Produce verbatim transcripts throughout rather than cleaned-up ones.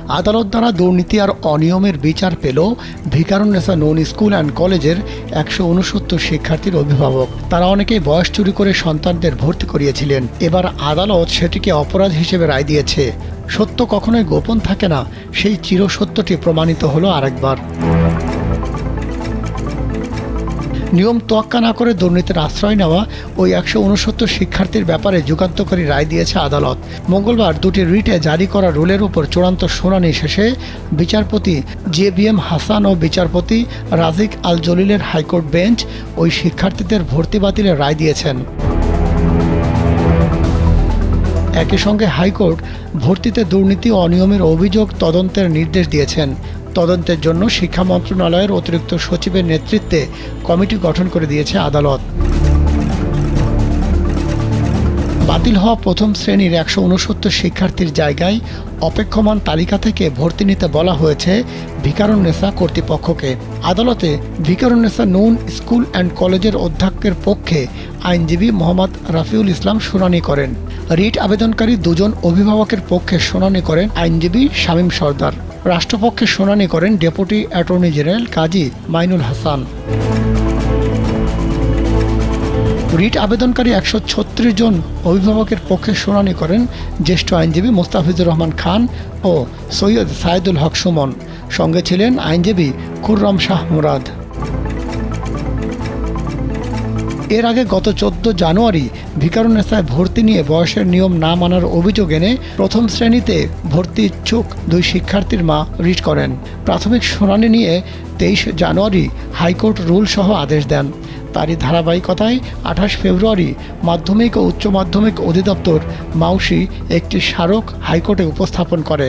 আদালত দ্বারা দুর্নীতি আর অনিয়মের বিচার পেল ভিকারুন্নেসা নূন স্কুল অ্যান্ড কলেজের একশো উনসত্তর শিক্ষার্থীর অভিভাবক। তারা অনেকেই বয়স চুরি করে সন্তানদের ভর্তি করিয়েছিলেন। এবার আদালত সেটিকে অপরাধ হিসেবে রায় দিয়েছে। সত্য কখনোই গোপন থাকে না, সেই চিরসত্যটি প্রমাণিত হলো আরেকবার। নিয়ম তোয়াক্কা না করে দুর্নীতির আশ্রয় নেওয়া ওই একশো উনসত্তর শিক্ষার্থীর ব্যাপারে যুগান্তকারী রায় দিয়েছে আদালত। মঙ্গলবার দুটি রিটে জারি করা রুলের উপর চূড়ান্ত শুনানি শেষে বিচারপতি জে বি এম হাসান ও বিচারপতি রাজিক আল জলিলের হাইকোর্ট বেঞ্চ ওই শিক্ষার্থীদের ভর্তি বাতিলের রায় দিয়েছেন। একই সঙ্গে হাইকোর্ট ভর্তিতে দুর্নীতি ও অনিয়মের অভিযোগ তদন্তের নির্দেশ দিয়েছেন। তদন্তের জন্য শিক্ষা মন্ত্রণালয়ের অতিরিক্ত সচিবের নেতৃত্বে কমিটি গঠন করে দিয়েছে আদালত। বাতিল হওয়া প্রথম শ্রেণীর একশো উনসত্তর শিক্ষার্থীর জায়গায় অপেক্ষমান তালিকা থেকে ভর্তি নিতে বলা হয়েছে ভিকারুন্নেসা কর্তৃপক্ষকে। আদালতে ভিকারুন্নেসা নূন স্কুল অ্যান্ড কলেজের অধ্যক্ষের পক্ষে আইনজীবী মোহাম্মদ রাফিউল ইসলাম শুনানি করেন। রিট আবেদনকারী দুজন অভিভাবকের পক্ষে শুনানি করেন আইনজীবী শামীম সরদার। রাষ্ট্রপক্ষে শুনানি করেন deputy attorney general Kazi Mainul Hasan. Writ আবেদনকারী একশো ছত্রিশ জন অভিভাবকের পক্ষে শুনানি করেন জ্যেষ্ঠ আইনজীবী মোস্তাফিজুর রহমান খান ও সৈয়দ সাইদুল হক সুমন। সঙ্গে ছিলেন আইনজীবী খুররম শাহ মুরাদ। এর আগে গত চোদ্দ জানুয়ারি ভিকারুন্নেসায় ভর্তি নিয়ে বয়সের নিয়ম না মানার অভিযোগ এনে প্রথম শ্রেণীতে ভর্তি ইচ্ছুক দুই শিক্ষার্থীর মা রিট করেন। প্রাথমিক শুনানি নিয়ে তেইশ জানুয়ারি হাইকোর্ট রুল সহ আদেশ দেন। তারই ধারাবাহিকতায় আঠাশ ফেব্রুয়ারি মাধ্যমিক ও উচ্চ মাধ্যমিক অধিদপ্তর মাউসি একটি স্মারক হাইকোর্টে উপস্থাপন করে।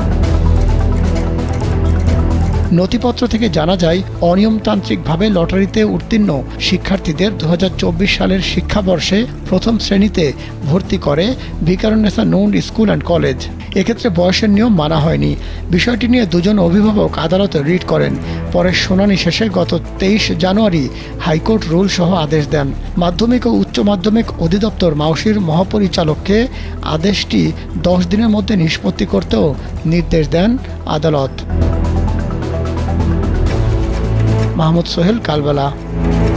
নথিপত্র থেকে জানা যায়, অনিয়মতান্ত্রিকভাবে লটারিতে উত্তীর্ণ শিক্ষার্থীদের দু হাজার চব্বিশ সালের শিক্ষাবর্ষে প্রথম শ্রেণীতে ভর্তি করে Viqarunnisa Noon school and college. এক্ষেত্রে বয়সের নিয়ম মানা হয়নি। বিষয়টি নিয়ে দুজন অভিভাবক আদালতে রিট করেন। পরে শুনানি শেষে গত তেইশ জানুয়ারি হাইকোর্ট রুল সহ আদেশ দেন। মাধ্যমিক ও উচ্চ মাধ্যমিক অধিদপ্তর মাউসির মহাপরিচালককে আদেশটি দশ দিনের মধ্যে নিষ্পত্তি করতেও নির্দেশ দেন আদালত। মাহমুদ সোহেল, কালবেলা।